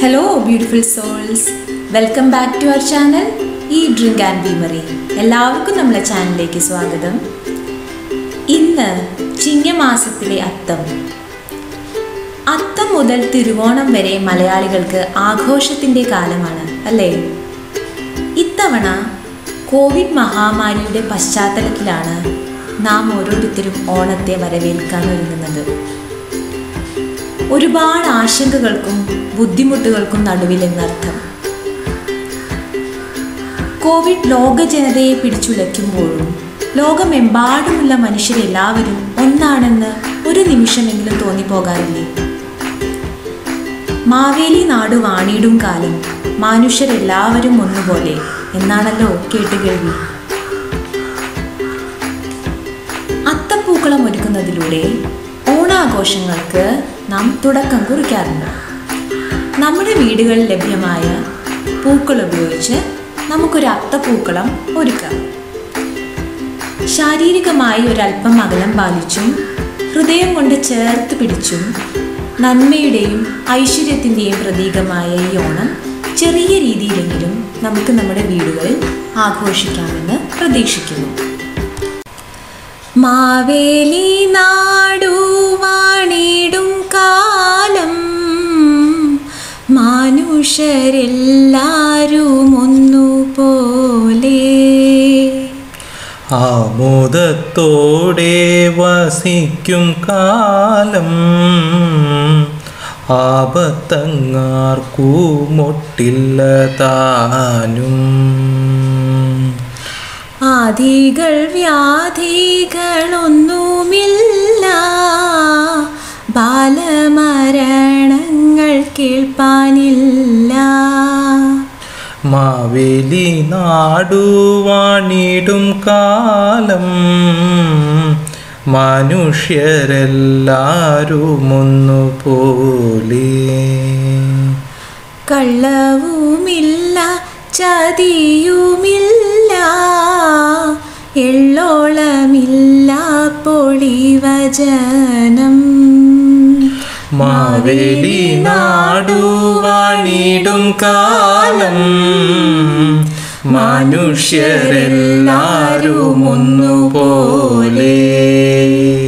Hello beautiful souls, welcome back to our channel Eat, Drink and Be Merry. എല്ലാവർക്കും നമ്മുടെ ചാനലിലേക്ക് സ്വാഗതം. ഇന്ന് ചിങ്ങമാസത്തിലെ അത്തം. അത്തം മുതൽ തിരുവോണം വരെ മലയാളികൾക്ക് ആഘോഷത്തിൻ്റെ കാലമാണ് അല്ലേ? ഇത്തവണ കോവിഡ് മഹാമാരിയുടെ പശ്ചാത്തലത്തിലാണ് നാം ഓരോരുത്തരും ഓണത്തെ വരവേൽക്കാൻ ഒരുങ്ങുന്നത്. ഒരുപാട് ആശങ്കകൾക്കും ബുദ്ധിമുട്ടുകൾക്കും നടുവിലെന്നർത്ഥം. കോവിഡ് ലോക ജനതയെ പിടിച്ചുലയ്ക്കുമ്പോഴും ലോകമെമ്പാടുമുള്ള മനുഷ്യരെല്ലാവരും ഒന്നാണെന്ന് ഒരു നിമിഷമെങ്കിലും തോന്നിപ്പോകാറില്ലേ? മാവേലി നാട് വാണിടും കാലം മനുഷ്യരെല്ലാവരും ഒന്നുപോലെ എന്നാണല്ലോ കേട്ടുകേൾവി. അത്തപ്പൂക്കളം ഒരുക്കുന്നതിലൂടെ ഓണാഘോഷങ്ങൾക്ക് നാം തുടക്കം കുറിക്കാറുണ്ട്. നമ്മുടെ വീടുകളിൽ ലഭ്യമായ പൂക്കൾ ഉപയോഗിച്ച് നമുക്കൊരു അത്തപ്പൂക്കളം ഒരുക്കാം. ശാരീരികമായി ഒരല്പം അകലം പാലിച്ചും ഹൃദയം കൊണ്ട് ചേർത്ത് പിടിച്ചും നന്മയുടെയും ഐശ്വര്യത്തിൻ്റെയും പ്രതീകമായ ഈ ഓണം ചെറിയ രീതിയിലെങ്കിലും നമുക്ക് നമ്മുടെ വീടുകളിൽ ആഘോഷിക്കാമെന്ന് പ്രതീക്ഷിക്കുന്നു. മാവേലി നാടു വാണിടും കാലം മനുഷ്യരെല്ലാരും ഒന്നുപോലെ ആമോദത്തോടെ വസിക്കും കാലം ആപത്തങ്ങാർക്കുമൊട്ടില്ല താനും ആദികൾ വ്യാധികളൊന്നുമില്ല ബാലമരണങ്ങൾ കേൾപ്പാനില്ല മാവേലി നാടു വാണിടും കാലം മനുഷ്യരെല്ലാരും ഒന്നുപോലെ കള്ളവുമില്ല ചതിയുമില്ല എള്ളോളമില്ല പൊളിവചനം മാവേലി നാടു വാണിടും കാലം മനുഷ്യരെല്ലാരും ഒന്നുപോലെ.